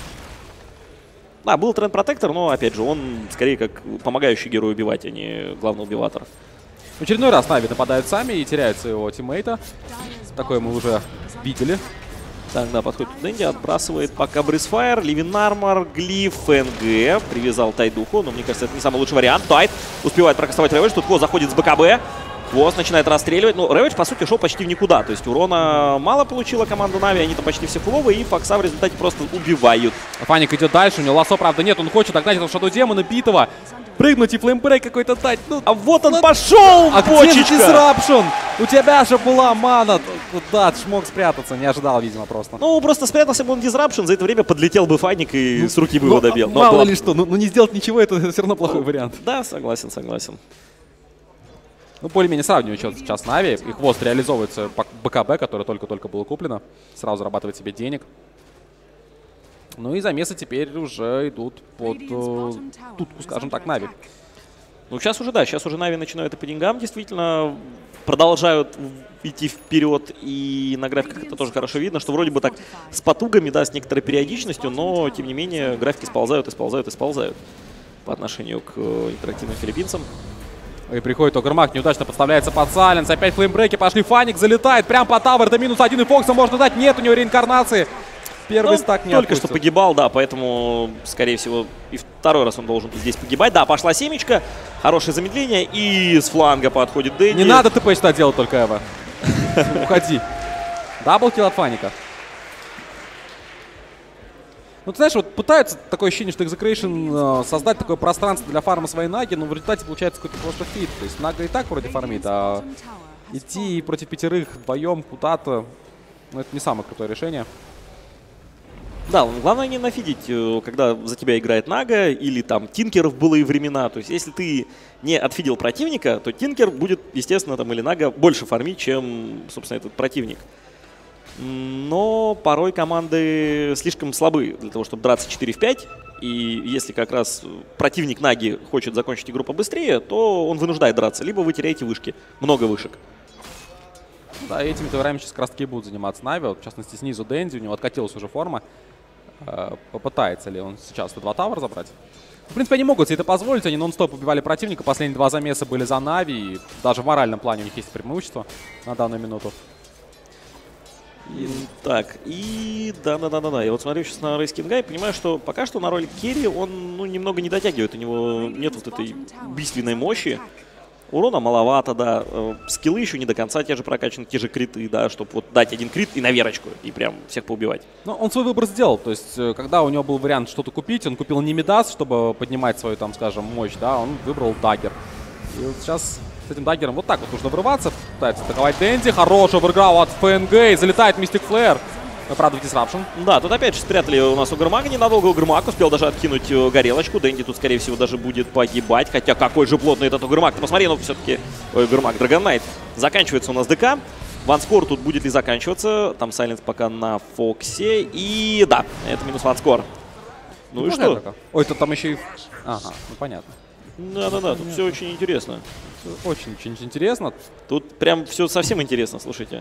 Да, был тренд-протектор, но, опять же, он скорее как помогающий герою убивать, а не главный убиватор. В очередной раз Нави нападают сами и теряют своего тиммейта. Такое мы уже видели. Так, да, подходит Дэнди, отбрасывает пока Брисфайр, Ливин Армор, Глиф, ФНГ. Привязал Тайдуху, но мне кажется, это не самый лучший вариант. Тайд успевает прокастовать Рэвидж, тут Кво заходит с БКБ. Квоз начинает расстреливать. Ну, Рэвидж, по сути, шел почти в никуда. То есть урона мало получила команда Нави, они-то почти все фуловые, и Фокса в результате просто убивают. Фаник идет дальше, у него лассо, правда, нет, он хочет догнать этого Шадоу Демона битого. Прыгнуть и флеймбрейк какой-то дать. Ну, а вот он ну, пошел, а бочечка! где же Disruption? У тебя же была мана. Да, ты ж мог спрятаться, не ожидал, видимо, просто. Ну, просто спрятался бы он Disruption, за это время подлетел бы Фаник и ну, с руки бы его добил. Но мало была... ли что, ну, ну не сделать ничего, это все равно плохой ну, вариант. Да, согласен, согласен. Ну, более-менее сравниваю счет сейчас Нави. И хвост реализовывается по БКБ, которое только-только было куплено. Сразу зарабатывает себе денег. Ну и замесы теперь уже идут под э, тутку, скажем так, Нави. Ну, сейчас уже, да, сейчас уже Нави начинают и по деньгам действительно продолжают идти вперед. И на графиках это тоже хорошо видно, что вроде бы так с потугами, да, с некоторой периодичностью, но, тем не менее, графики сползают и сползают и сползают по отношению к э, интерактивным филиппинцам. И приходит Огрмаг, неудачно подставляется под Сайленс. Опять флеймбреки пошли, Фаник залетает прям по тавер, до минус один, и Фокса можно дать. Нет у него реинкарнации. Первый ну, стак не только отпустит. что погибал, да, поэтому, скорее всего, и второй раз он должен здесь погибать. Да, пошла семечка, хорошее замедление, и с фланга подходит Дэнди. Не надо ТП сюда делать только, Эва. Уходи. Даблкил от Фаника. Ну, ты знаешь, вот пытаются такое ощущение, что Execration э, создать такое пространство для фарма своей Наги, но в результате получается какой-то просто фит. То есть Нага и так вроде фармит, а идти против пятерых вдвоем куда-то, ну, это не самое крутое решение. Да, главное не нафидить, когда за тебя играет Нага или там Тинкер в былые времена. То есть если ты не отфидил противника, то Тинкер будет, естественно, там или Нага больше фармить, чем, собственно, этот противник. Но порой команды слишком слабы для того, чтобы драться четыре в пять. И если как раз противник Наги хочет закончить игру побыстрее, то он вынуждает драться. Либо вы теряете вышки, много вышек. Да, этими товарами сейчас как раз таки будут заниматься Нави. Вот, в частности, снизу Дэнди, у него откатилась уже форма. Попытается ли он сейчас два тавра забрать? В принципе, они могут себе это позволить. Они нон-стоп убивали противника. Последние два замеса были за Нави. И даже в моральном плане у них есть преимущество на данную минуту. И, так, и да-да-да-да-да. Я вот смотрю сейчас на Рейс Кинга и понимаю, что пока что на роль керри он ну, немного не дотягивает. У него нет вот этой убийственной мощи. Урона маловато, да. Скиллы еще не до конца те же прокачаны, те же криты, да, чтобы вот дать один крит и на верочку, и прям всех поубивать. Ну, он свой выбор сделал. То есть, когда у него был вариант что-то купить, он купил не Мидас, чтобы поднимать свою, там, скажем, мощь, да, он выбрал даггер. И вот сейчас с этим даггером вот так вот нужно врываться. Пытается атаковать Дэнди. Хороший оверграу от ФНГ. И залетает Мистик Флэр. Правда, в Disruption. Да, тут опять же спрятали у нас Огрмага ненадолго. Огрмаг успел даже откинуть горелочку. Дэнди тут, скорее всего, даже будет погибать. Хотя какой же плотный этот Огрмаг. Ты посмотри, ну все-таки Огрмаг. Драгон Найт. Заканчивается у нас ДК. Ванскор тут будет ли заканчиваться. Там Сайленс пока на Фоксе. И да, это минус ванскор. Ну, ну и что? Такая. Ой, тут там еще и... Ага, ну понятно. Да-да-да, тут все очень интересно. Очень-очень интересно. Тут прям все совсем интересно, слушайте.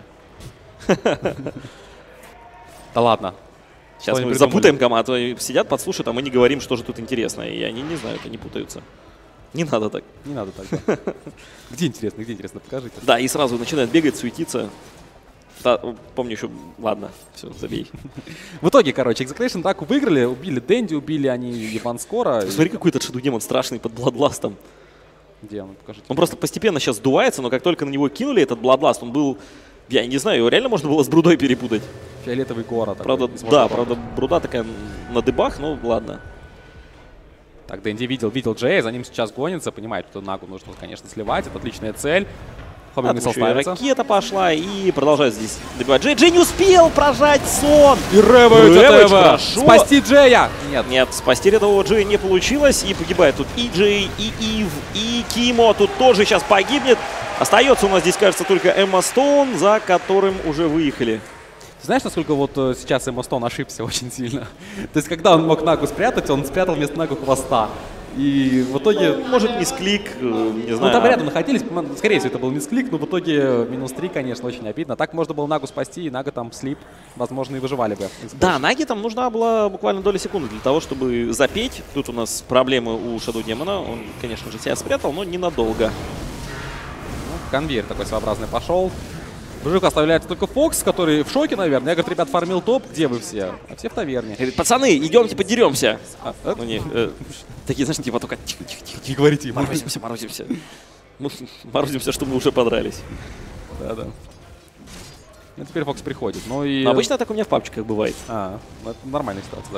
Да ладно. Сейчас мы запутаем команду. Сидят, подслушают, а мы не говорим, что же тут интересно. И они не знают, они путаются. Не надо так. Не надо так, да. Где интересно, где интересно, покажите. Да, и сразу начинает бегать, суетиться. Да, помню еще, ладно, все, забей. В итоге, короче, Execration драку выиграли, убили Дэнди, убили они Иван Скоро. Смотри, какой этот Shadow Demon страшный под Bloodlust. Где он? Покажите. Он просто постепенно сейчас сдувается, но как только на него кинули этот Bloodlust, он был, я не знаю, его реально можно было с Брудой перепутать. Фиолетовый Гора. Правда, да, правда, Бруда такая на дебах, ну ладно. Так, Дэнди видел, видел Джея, за ним сейчас гонится, понимает, что Нагу нужно, конечно, сливать, это отличная цель. А, еще и ракета пошла и продолжает здесь добивать. Джей, Джей не успел прожать сон. И Рэвэдж, хорошо. Спасти Джея! Нет. Нет, спасти рядового Джея не получилось. И погибает тут и Джей, и Ив, и Кимо. Тут тоже сейчас погибнет. Остается у нас здесь, кажется, только Эмма Стоун, за которым уже выехали. Знаешь, насколько вот сейчас Эмма Стоун ошибся очень сильно? То есть, когда он мог Нагу спрятать, он спрятал вместо Нагу хвоста. И в итоге... Ну, может, мисклик, не знаю. Ну, там рядом находились, скорее всего, это был мисклик, но в итоге минус три, конечно, очень обидно. Так можно было Нагу спасти, и Нага там слип, возможно, и выживали бы. Да, Наге там нужна была буквально доля секунды для того, чтобы запеть. Тут у нас проблемы у Shadow Demon. Он, конечно же, себя спрятал, но ненадолго. Ну, конвейер такой своеобразный пошел. В живых оставляется только Фокс, который в шоке, наверное. Я говорю, ребят, фармил топ, где вы все? А все в таверне. Говорит, пацаны, идемте подеремся. А, а? Ну, не, э, такие, знаешь, типа только тихо-тихо-тихо. Не говорите ему. Морозимся, морозимся. Ну, морозимся, чтобы уже подрались. Да-да. Ну, теперь Фокс приходит. Ну, и... Но обычно так у меня в папчиках бывает. А, ну, это нормальная ситуация, да.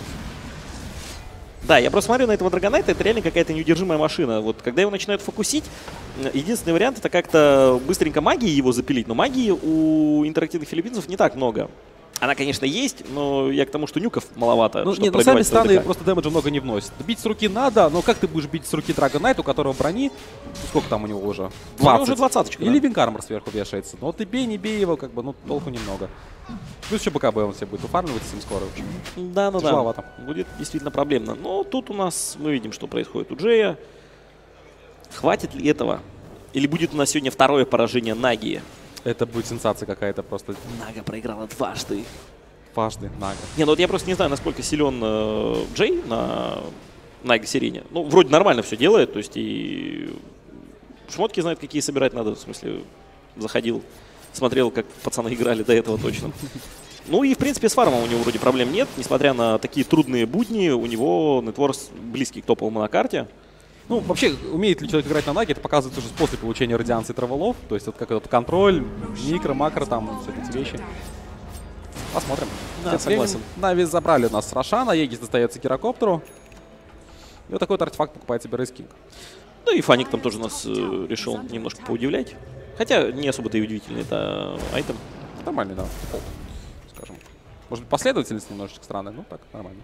Да, я просто смотрю на этого Драгонайта, это реально какая-то неудержимая машина. Вот когда его начинают фокусить, единственный вариант это как-то быстренько магией его запилить, но магии у интерактивных филиппинцев не так много. Она, конечно, есть, но я к тому, что нюков маловато. Ну, нет, ну сами станы просто дэмэджа много не вносят. Бить с руки надо, но как ты будешь бить с руки Драгонайт, у которого брони, сколько там у него уже? двадцать. уже двадцаточка, Или да? Винкармор сверху вешается. Но вот ты бей, не бей его, как бы, ну, толку немного. Плюс еще БКБ он себе будет уфармливать с ним скоро. В общем. Да, ну тяжеловато. Да, будет действительно проблемно. Но тут у нас, мы видим, что происходит у Джея. Хватит ли этого? Или будет у нас сегодня второе поражение Наги? Это будет сенсация какая-то просто. Нага проиграла дважды. Дважды Нага. Не, ну вот я просто не знаю, насколько силен э, Джей на Нага-сирене. Ну, вроде нормально все делает, то есть и шмотки знает, какие собирать надо. В смысле, заходил, смотрел, как пацаны играли до этого точно. Ну и, в принципе, с фармом у него вроде проблем нет. Несмотря на такие трудные будни, у него нетворс близкий к топовому на карте. Ну, вообще, умеет ли человек играть на Наге, это показывается уже после получения радианции травелов. То есть, вот как этот контроль, микро, макро, там, все эти вещи. Посмотрим. Да, согласен. Нави забрали у нас с Рошана, Егис достается Гирокоптеру. И вот такой вот артефакт покупает себе Рейс Кинг. Ну и Фаник там тоже нас э, решил немножко поудивлять. Хотя не особо-то и удивительный это айтем. Нормальный, да, дефолт, скажем. Может быть, последовательность немножечко странная, ну так, нормально.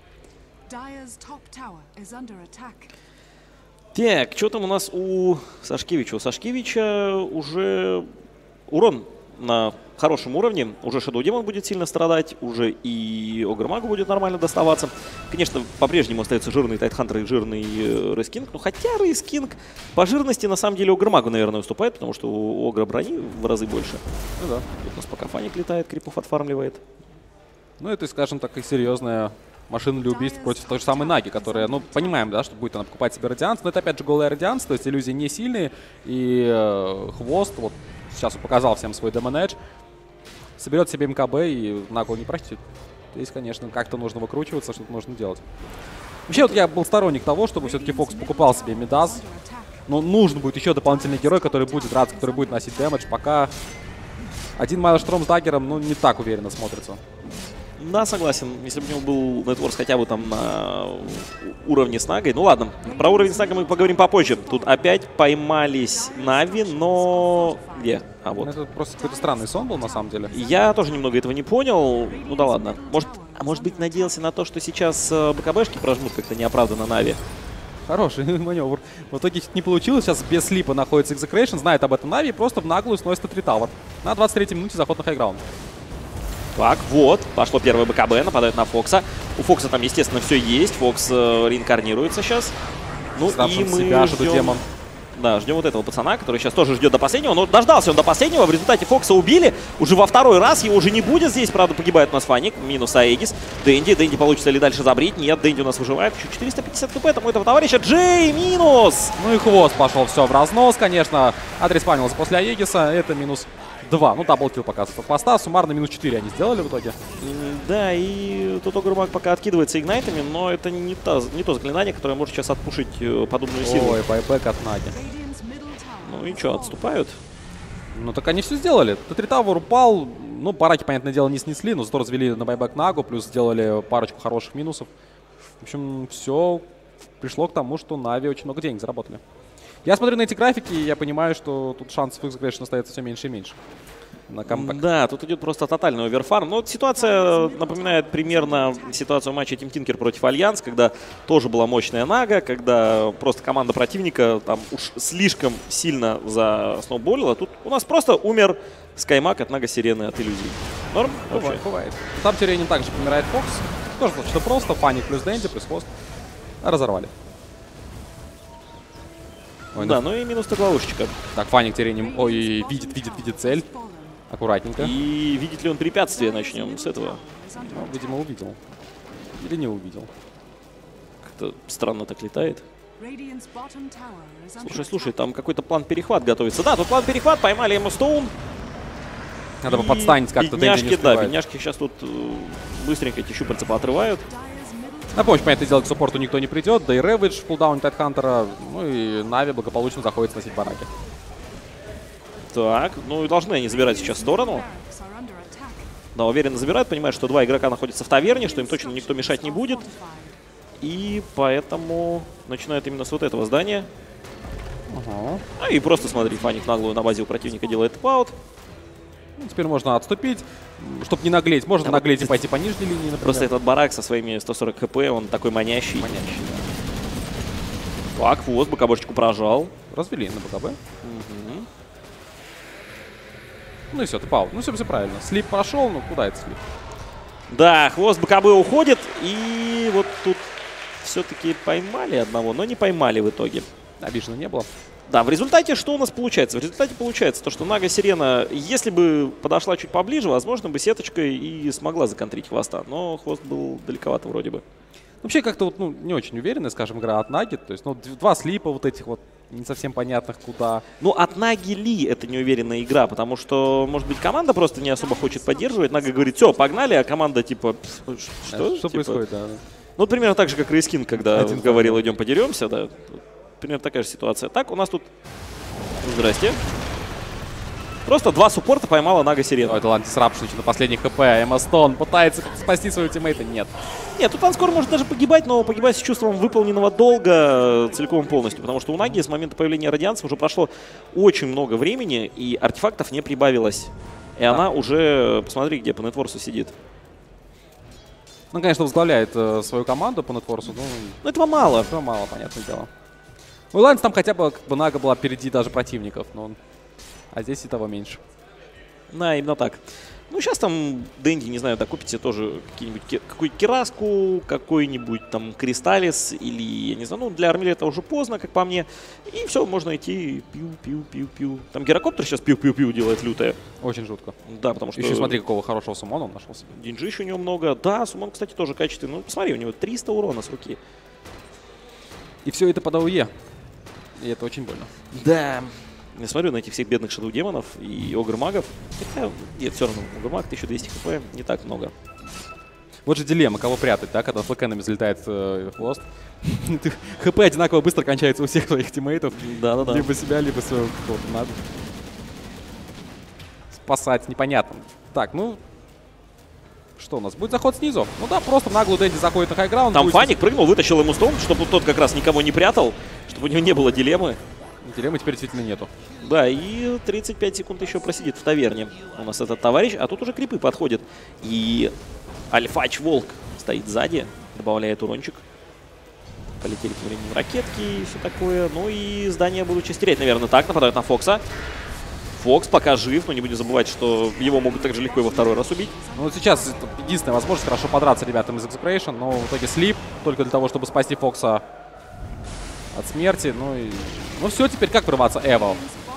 Так, что там у нас у Сашкевича? У Сашкевича уже урон на хорошем уровне. Уже Shadow Demon будет сильно страдать, уже и Огрмагу будет нормально доставаться. Конечно, по-прежнему остается жирный Тайтхантер и жирный Рейс Кинг. Ну, хотя Рейс Кинг по жирности на самом деле Огрмагу, наверное, уступает, потому что у Огра брони в разы больше. Ну да. Тут у нас пока Фаник летает, крипов отфармливает. Ну, это, скажем так, и серьезная машина для убийств против той же самой Наги, которая, ну, понимаем, да, что будет она покупать себе радианс, но это, опять же, голая радианс, то есть иллюзии не сильные, и э, хвост, вот, сейчас он показал всем свой Demon Edge, соберет себе МКБ и Нагу не простит. Здесь, конечно, как-то нужно выкручиваться, что-то нужно делать. Вообще, вот я был сторонник того, чтобы все-таки Фокс покупал себе Мидас, но нужен будет еще дополнительный герой, который будет драться, который будет носить дэмэдж, пока один Майлштром с даггером, ну, не так уверенно смотрится. Да, согласен. Если бы у него был нетворс хотя бы там на уровне с Нагой. Ну ладно, про уровень с Нагой мы поговорим попозже. Тут опять поймались Нави, но... Где? А вот. Это просто какой-то странный сон был на самом деле. Я тоже немного этого не понял. Ну да ладно. Может, а может быть надеялся на то, что сейчас БКБшки прожмут как-то неоправданно Нави. Хороший маневр. В итоге не получилось. Сейчас без слипа находится Execration, знает об этом Нави, просто в наглую сносит три Тауэр. На двадцать третьей минуте заход на хайграунд. Так, вот, пошло первое БКБ, нападает на Фокса. У Фокса там, естественно, все есть. Фокс э, реинкарнируется сейчас. Ну Ставшим и мы себя, ждем... Демон. Да, ждем вот этого пацана, который сейчас тоже ждет до последнего. Но дождался он до последнего. В результате Фокса убили. Уже во второй раз. Его уже не будет здесь. Правда, погибает у нас Фаник. Минус Аегис. Дэнди. Дэнди получится ли дальше забрить? Нет, Дэнди у нас выживает. Еще четыреста пятьдесят хп тому этого товарища. Джей минус. Ну и хвост пошел все в разнос, конечно. Отреспанился после Аегиса. Это минус два. Ну, даблкил показывает от поста. Суммарно минус четыре они сделали в итоге. Да, и тут Огрмаг пока откидывается игнайтами, но это не то, не то заклинание, которое может сейчас отпушить подобную силу. Ой, байбек от Наги. Ну и что, отступают? Ну так они все сделали. Т три Тавер упал. Ну, бараки, понятное дело, не снесли, но зато развели на байбек Нагу, плюс сделали парочку хороших минусов. В общем, все пришло к тому, что Нави очень много денег заработали. Я смотрю на эти графики, и я понимаю, что тут шансов их, конечно, остается все меньше и меньше. На камбэк. Да, тут идет просто тотальный оверфарм. Но вот ситуация напоминает примерно ситуацию матча Team Tinker против Альянс, когда тоже была мощная Нага, когда просто команда противника там уж слишком сильно засноуболила. Тут у нас просто умер Скаймак от Нага Сирены от иллюзий. Норм? Бывает, бывает. Там Тиренин также помирает Фокс. Тоже что просто. Фаник плюс Дэнди плюс хвост. Разорвали. Ой, да, ну, ну и минус ловушечка. Так, Фаник Тиренин, ой, видит, видит, видит цель. Аккуратненько. И видит ли он препятствие, начнем с этого. Ну, видимо, увидел. Или не увидел. Как-то странно так летает. Слушай, слушай, там какой-то план-перехват готовится. Да, тут план-перехват, поймали ему Стоун. Надо бы подстанить как-то. Бедняжки, да, бедняжки сейчас тут быстренько эти щупальца поотрывают. На помощь, понятное дело, к суппорту никто не придет. Да и Рэвидж в кулдауне Тайтхантера. Ну и Нави благополучно заходит сносить бараки. Так, ну и должны они забирать сейчас сторону. Да, уверенно забирают, понимают, что два игрока находятся в таверне, что им точно никто мешать не будет. И поэтому начинают именно с вот этого здания. Ага. А и просто, смотри, Фаник наглую на базе у противника делает тп-аут. Ну, теперь можно отступить, чтобы не наглеть. Можно да, наглеть вот и пойти по нижней линии, например. Просто этот барак со своими сто сорок хп, он такой манящий. Манящий, да. Так, вот, БКБшечку прожал. Развели на БКБ. Угу. Ну и все, ты паут. Ну все, все правильно. Слип прошел, ну куда это слип? Да, хвост БКБ уходит. И вот тут все-таки поймали одного, но не поймали в итоге. Обиженно не было. Да, в результате что у нас получается? В результате получается то, что Нага Сирена, если бы подошла чуть поближе, возможно, бы сеточкой и смогла законтрить хвоста. Но хвост был далековато вроде бы. Вообще как-то вот, ну, не очень уверенная, скажем, игра от Наги. То есть, ну, два слипа вот этих вот, не совсем понятных куда. Ну, от Наги ли это неуверенная игра? Потому что, может быть, команда просто не особо хочет поддерживать. Нага говорит, все, погнали, а команда типа, что? Что типа, происходит, да. Ну, примерно так же, как Рейскин, когда Один говорил, идем подеремся, да. Примерно такая же ситуация. Так, у нас тут... Здрасте. Просто два суппорта поймала Нага Сирена. Ой, это Лантисрапшн на последних хп. Эмма Стоун пытается спасти своего тиммейта. Нет. Нет, тут он скоро может даже погибать, но погибать с чувством выполненного долга целиком и полностью. Потому что у Наги с момента появления радианцев уже прошло очень много времени, и артефактов не прибавилось. И да. Она уже, посмотри, где по нетворсу сидит. Ну, конечно, возглавляет э, свою команду по нетворсу. Но... Ну, этого мало. Этого мало, понятное дело. У Лайнс там хотя бы, как бы Нага была впереди даже противников, но он... а здесь и того меньше. Да, именно так. Ну, сейчас там Дэнди, не знаю, докупите тоже какую-нибудь какую-нибудь Кираску, какой-нибудь там Кристаллис или, я не знаю, ну, для Армили это уже поздно, как по мне. И все, можно идти пиу-пиу-пиу-пиу. Там Гирокоптер сейчас пиу-пиу-пиу делает лютое. Очень жутко. Да, потому что... Еще смотри, какого хорошего суммона он нашел себе. Динджи у него много. Да, суммон, кстати, тоже качественный. Ну, посмотри, у него триста урона с руки. И все это под АОЕ. И это очень больно. Да. Я смотрю на этих всех бедных шадоу-демонов и огр-магов. Хотя, нет, все равно, огр-маг тысяча двести хп не так много. Вот же дилемма, кого прятать, да, когда флэкенами залетает э, хвост. ХП одинаково быстро кончается у всех твоих тиммейтов. Да-да-да. Либо себя, либо своего какого-то надо. Спасать непонятно. Так, ну... Что у нас? Будет заход снизу? Ну да, просто в наглую Дэнди заходит на хайграунд. Там Фаник прыгнул, вытащил ему стоун, чтобы тот как раз никого не прятал, чтобы у него не было дилеммы. Дилеммы теперь действительно нету. Да, и тридцать пять секунд еще просидит в таверне у нас этот товарищ, а тут уже крипы подходят. И Альфач Волк стоит сзади, добавляет урончик. Полетели по времени ракетки и все такое. Ну и здание будут чистереть, наверное, так. Нападают на Фокса. Фокс пока жив, но не будем забывать, что его могут так же легко и во второй раз убить. Ну вот сейчас это единственная возможность хорошо подраться ребятам из Execration, но в итоге слип только для того, чтобы спасти Фокса. от смерти. Ну и... Ну все, теперь как врываться Эво?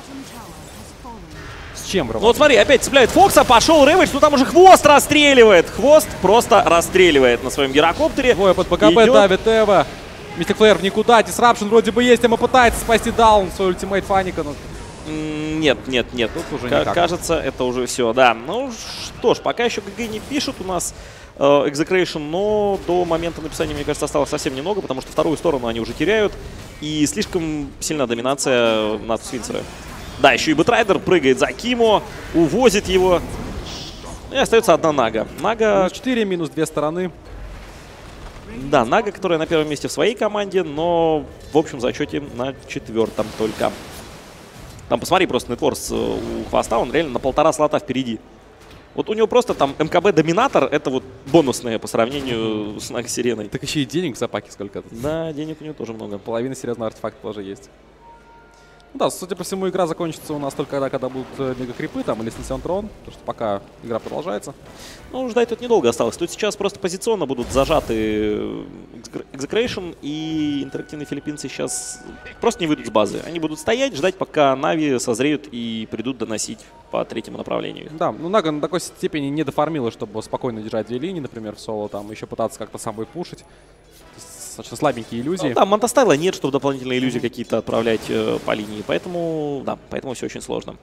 С чем врываться? Ну вот смотри, опять цепляет Фокса, пошел Рэвидж, ну там уже Хвост расстреливает. Хвост просто расстреливает на своем гирокоптере. Двое под БКБ Идет. давит Эво. Мистик Флэр в никуда, Дисрапшн вроде бы есть, ему пытается спасти даун свой ультимейт Фаника. Но... Нет, нет, нет. Тут уже К- никак. Кажется, это уже все, да. Ну что ж, пока еще ГГ не пишут у нас э, Execration, но до момента написания, мне кажется, осталось совсем немного, потому что вторую сторону они уже теряют. И слишком сильна доминация над Свинцера. Да, еще и Бэтрайдер прыгает за Кимо, увозит его. И остается одна Нага. Нага... Минус четыре, минус две стороны. Да, Нага, которая на первом месте в своей команде, но в общем зачете на четвертом только. Там посмотри, просто Нетворс у Хвоста, он реально на полтора слота впереди. Вот у него просто там МКБ Доминатор, это вот бонусное по сравнению с Нага Сиреной. Так еще и денег в запаке сколько-то. Да, денег у него тоже много. Половина серьезного артефакта тоже есть. Ну да, судя по всему, игра закончится у нас только тогда, когда будут э, мегакрипы там или снесен трон, потому что пока игра продолжается. Ну, ждать тут недолго осталось. Тут сейчас просто позиционно будут зажаты Execration, и интерактивные филиппинцы сейчас просто не выйдут с базы. Они будут стоять, ждать, пока Нави созреют и придут доносить по третьему направлению. Да, ну Нага на такой степени не дофармила, чтобы спокойно держать две линии, например, в соло, там еще пытаться как-то самой пушить. Достаточно слабенькие иллюзии. Ну, да, Монтастайла нет, чтобы дополнительные иллюзии какие-то отправлять э, по линии, поэтому, да, поэтому все очень сложно.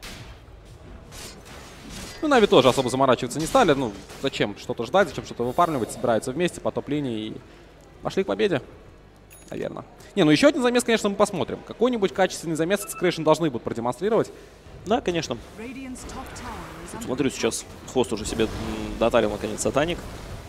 Ну, Нави тоже особо заморачиваться не стали. Ну, зачем что-то ждать, зачем что-то выфармливать, собираются вместе по топ-линии и пошли к победе. Наверное. Не, ну еще один замес, конечно, мы посмотрим. Какой-нибудь качественный замес Execration должны будут продемонстрировать. Да, конечно. Тут смотрю, сейчас Хвост уже себе м, дотарил наконец сатаник.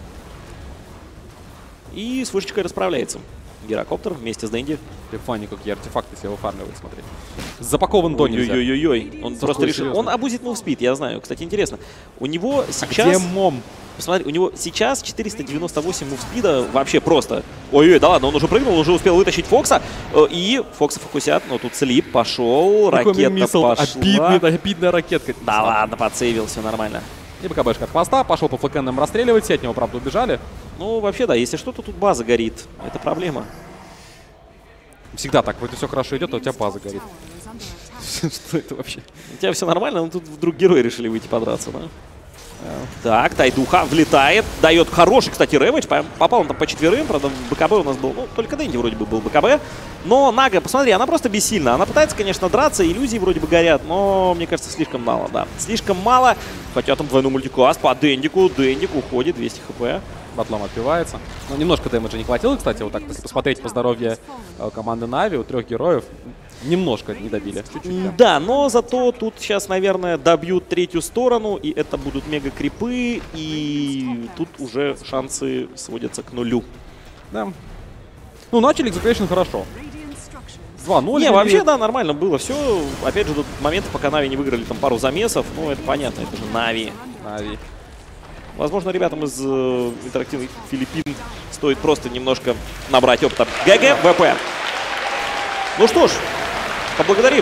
И с вышечкой расправляется. Гирокоптер вместе с Дэнди. Фанни, какие артефакты себе выфармливает, смотри. Запакован до нельзя. Ой-ой-ой-ой. Он Такой просто решил. серьезный. Он абузит мувспид, я знаю. Кстати, интересно. У него А сейчас... где Мом? Посмотри, у него сейчас четыреста девяносто восемь мувспида вообще просто. Ой-ой, да ладно, он уже прыгнул, он уже успел вытащить Фокса. Э, И Фокса фокусят, но тут слип пошел, ракета пошла. Обидная, обидная ракетка. Да ладно, подсейвил, все нормально. И БКБшка от Хвоста, пошел по флэкенным расстреливать, все от него, правда, убежали. Ну, вообще, да, если что-то тут база горит. Это проблема. Всегда так, вроде все хорошо идет, а у тебя база горит. Что это вообще? У тебя все нормально, но тут вдруг герои решили выйти подраться, да? Так, Тайдуха влетает, дает хороший, кстати, рэвидж, попал он там по четверым, правда, БКБ у нас был, ну, только Дэнди вроде бы был БКБ, но Нага, посмотри, она просто бессильна, она пытается, конечно, драться, иллюзии вроде бы горят, но, мне кажется, слишком мало, да, слишком мало, хотя там двойной мультикаст по Дэндику, Дэндик уходит, двести хп. Батлом отбивается. Ну, немножко дэмэджа не хватило, кстати, вот так, если посмотреть по здоровью э, команды Нави, у трех героев немножко не добили, чуть-чуть. Да. Да, но зато тут сейчас, наверное, добьют третью сторону, и это будут мега-крипы, и тут уже шансы сводятся к нулю. Да. Ну, начали Execration хорошо. два ноль. Не, вообще, да, нормально было все. Опять же, тут моменты, пока Нави не выиграли там пару замесов, ну, это понятно, это же Нави. Нави. Возможно, ребятам из э, интерактивных Филиппин стоит просто немножко набрать опыта. ГГ, ВП. Ну что ж, поблагодарим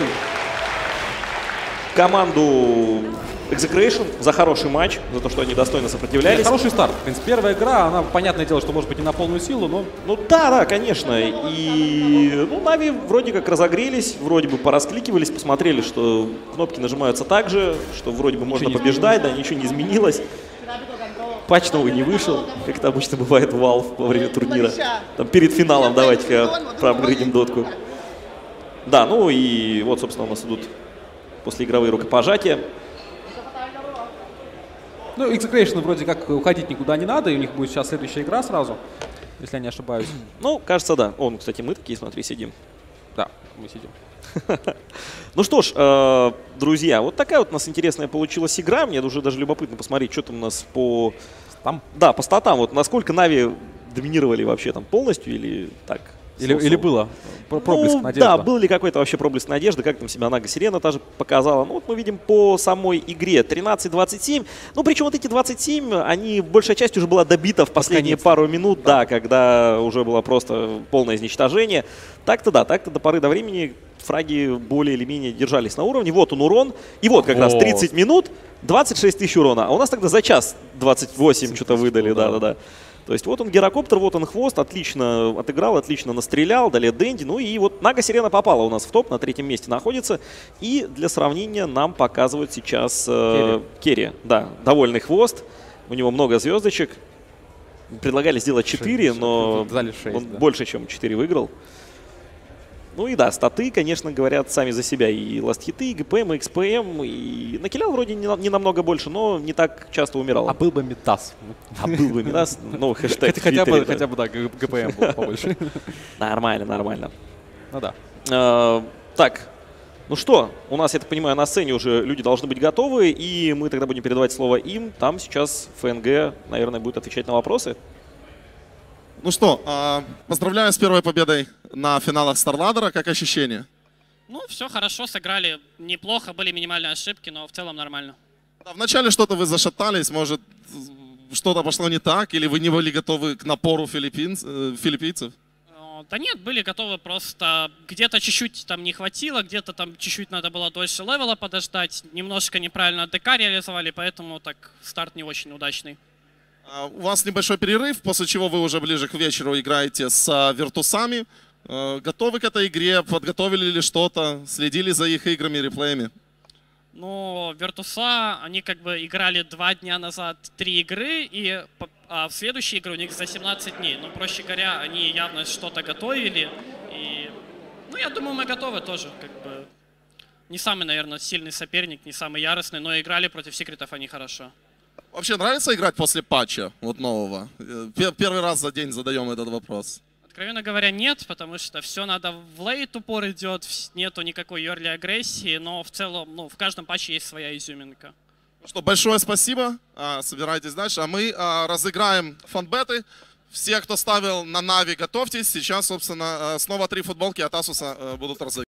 команду Execration за хороший матч, за то, что они достойно сопротивлялись. Хороший старт. В принципе, первая игра, она, понятное дело, что может быть не на полную силу, но... Ну да, да, конечно. И, ну, Нави вроде как разогрелись, вроде бы пораскликивались, посмотрели, что кнопки нажимаются так же, что вроде бы можно побеждать, да, ничего не изменилось. Патч новый не вышел, как это обычно бывает в Valve во время турнира. Там перед финалом давайте-ка проапгрейдим дотку. Да, ну и вот, собственно, у нас идут послеигровые рукопожатия. Ну, Execration вроде как уходить никуда не надо, и у них будет сейчас следующая игра сразу, если я не ошибаюсь. Ну, кажется, да. Он, кстати, мы такие, смотри, сидим. Да, мы сидим. Ну что ж, э, друзья, вот такая вот у нас интересная получилась игра. Мне уже даже любопытно посмотреть, что там у нас по... Там? Да, по статам. Вот насколько Нави доминировали вообще там полностью или так? Или, Со-со. или было проблеск Ну, надежды? да, был ли какой-то вообще проблеск надежды, как там себя Нага Сирена тоже показала. Ну, вот мы видим по самой игре тринадцать двадцать семь. Ну, причем вот эти двадцать семь, они, большая часть уже была добита в последние пару минут, да. да, когда уже было просто полное изничтожение. Так-то да, так-то до поры до времени фраги более или менее держались на уровне. Вот он урон. И вот как вот. раз тридцать минут, двадцать шесть тысяч урона. А у нас тогда за час двадцать восемь что-то выдали, да-да-да. То есть вот он гирокоптер, вот он хвост, отлично отыграл, отлично настрелял, далее Дэнди. Ну и вот Нага Сирена попала у нас в топ, на третьем месте находится. И для сравнения нам показывают сейчас э, Керри. Да, довольный хвост, у него много звездочек. Предлагали сделать четыре, но шесть, он да. больше, чем четыре выиграл. Ну и да, статы, конечно, говорят сами за себя. И ласт-хиты, и ГПМ, и ЭксПМ. И накилял вроде не, не намного больше, но не так часто умирал. А был бы Мидас. А был бы Мидас, ну, хэштег в хотя Твиттере. бы, хотя бы, да, ГПМ был побольше. Нормально, нормально. Ну да. А, так, ну что, у нас, я так понимаю, на сцене уже люди должны быть готовы. И мы тогда будем передавать слово им. Там сейчас ФНГ, наверное, будет отвечать на вопросы. Ну что, поздравляю с первой победой на финалах StarLadder. Как ощущения? Ну, все хорошо, сыграли неплохо, были минимальные ошибки, но в целом нормально. Да, вначале что-то вы зашатались, может, что-то пошло не так, или вы не были готовы к напору филиппинц, филиппийцев? Да нет, были готовы, просто где-то чуть-чуть там не хватило, где-то там чуть-чуть надо было дольше левела подождать, немножко неправильно ДК реализовали, поэтому так старт не очень удачный. У вас небольшой перерыв, после чего вы уже ближе к вечеру играете с Виртусами. Готовы к этой игре? Подготовили ли что-то? Следили за их играми, реплеями? Ну, Виртуса, они как бы играли два дня назад три игры, и а в следующей игре у них за семнадцать дней. Ну, проще говоря, они явно что-то готовили. И, ну, я думаю, мы готовы тоже. Как бы не самый, наверное, сильный соперник, не самый яростный, но играли против секретов они хорошо. Вообще нравится играть после патча, вот нового? Первый раз за день задаем этот вопрос. Откровенно говоря, нет, потому что все надо в лейт упор идет, нету никакой ерли агрессии, но в целом, ну, в каждом патче есть своя изюминка. Ну что, большое спасибо, собирайтесь дальше, а мы разыграем фанбеты. Все, кто ставил на Нави, готовьтесь, сейчас, собственно, снова три футболки от Asus будут разыграны.